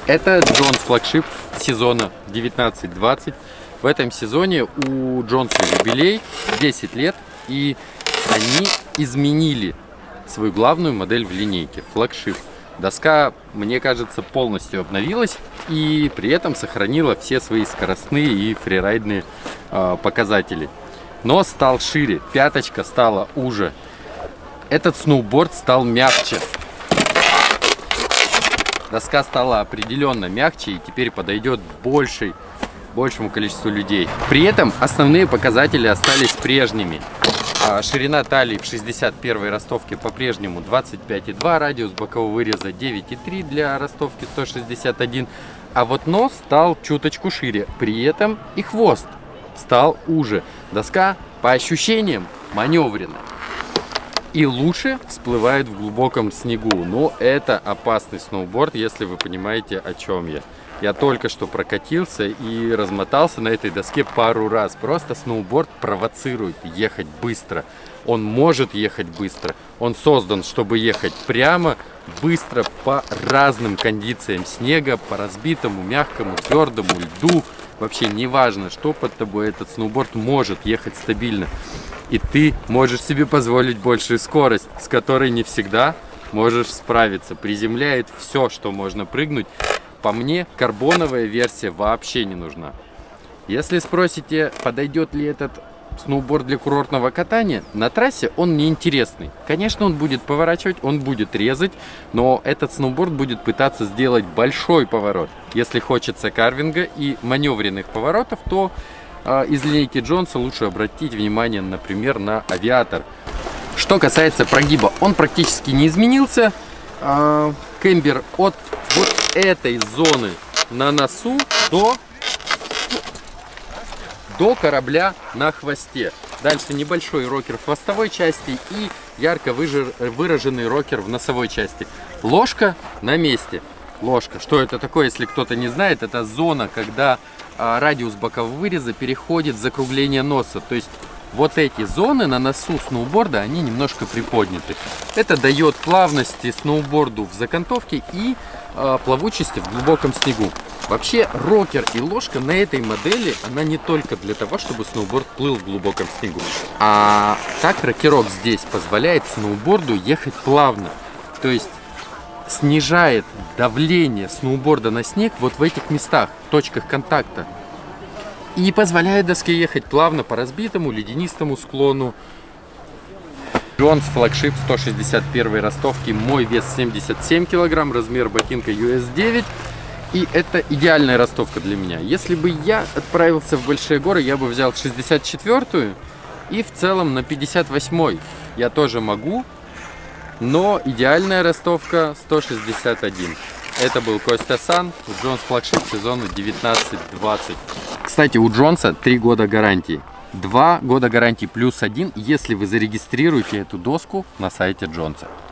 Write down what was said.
Это Джонс флагшип сезона 19-20. В этом сезоне у Джонса юбилей 10 лет, и они изменили свою главную модель в линейке – флагшип. Доска, мне кажется, полностью обновилась и при этом сохранила все свои скоростные и фрирайдные показатели. Нос стал шире, пяточка стала уже. Этот сноуборд стал мягче. Доска стала определенно мягче и теперь подойдет большему количеству людей. При этом основные показатели остались прежними. Ширина талии в 61-й ростовке по-прежнему 25,2, радиус бокового выреза 9,3 для ростовки 161. А вот нос стал чуточку шире, при этом и хвост стал уже. Доска по ощущениям маневренная и лучше всплывает в глубоком снегу. Но это опасный сноуборд, если вы понимаете, о чем я. Я только что прокатился и размотался на этой доске пару раз. Просто сноуборд провоцирует ехать быстро. Он может ехать быстро. Он создан, чтобы ехать прямо, быстро, по разным кондициям снега, по разбитому, мягкому, твердому льду. Вообще не важно, что под тобой, этот сноуборд может ехать стабильно. И ты можешь себе позволить большую скорость, с которой не всегда можешь справиться. Приземляет все, что можно прыгнуть. По мне, карбоновая версия вообще не нужна. Если спросите, подойдет ли этот сноуборд для курортного катания, на трассе он неинтересный. Конечно, он будет поворачивать, он будет резать, но этот сноуборд будет пытаться сделать большой поворот. Если хочется карвинга и маневренных поворотов, то из линейки Джонса лучше обратить внимание, например, на авиатор. Что касается прогиба, он практически не изменился. Кембер от вот этой зоны на носу до корабля на хвосте. Дальше небольшой рокер в хвостовой части и ярко выраженный рокер в носовой части. Ложка на месте. Ложка. Что это такое, если кто-то не знает? Это зона, когда радиус бокового выреза переходит в закругление носа. То есть вот эти зоны на носу сноуборда, они немножко приподняты. Это дает плавности сноуборду в закантовке и плавучести в глубоком снегу. Вообще рокер и ложка на этой модели, она не только для того, чтобы сноуборд плыл в глубоком снегу. А так рокерок здесь позволяет сноуборду ехать плавно. То есть снижает давление сноуборда на снег вот в этих местах, точках контакта. И позволяет доске ехать плавно по разбитому ледянистому склону. Джонс флагшип 161 ростовки. Мой вес 77 килограмм, размер ботинка US 9. И это идеальная ростовка для меня. Если бы я отправился в большие горы, я бы взял 64-ю и в целом на 58-й я тоже могу. Но идеальная ростовка 161. Это был Костя Сан, Джонс флагшип сезона 19-20. Кстати, у Джонса 3 года гарантии. 2 года гарантии плюс 1, если вы зарегистрируете эту доску на сайте Джонса.